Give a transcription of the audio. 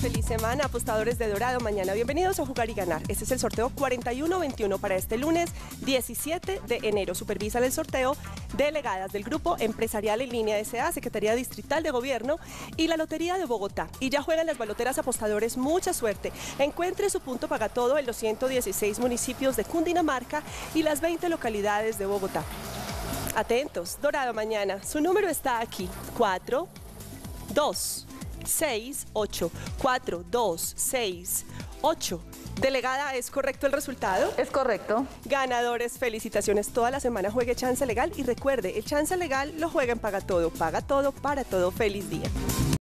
feliz semana, apostadores de Dorado Mañana. Bienvenidos a Jugar y Ganar. Este es el sorteo 4121 para este lunes 17 de enero. Supervisan el sorteo delegadas del Grupo Empresarial en Línea S.A., Secretaría Distrital de Gobierno y la Lotería de Bogotá. Y ya juegan las baloteras apostadores. Mucha suerte. Encuentre su punto pagatodo en los 116 municipios de Cundinamarca y las 20 localidades de Bogotá. Atentos, Dorado Mañana. Su número está aquí: 4, 2, 6, 8. 4, 2, 6, 8. Delegada, ¿es correcto el resultado? Es correcto. Ganadores, felicitaciones. Toda la semana juegue Chance Legal y recuerde, el Chance Legal lo juega en Paga Todo para todo. Feliz día.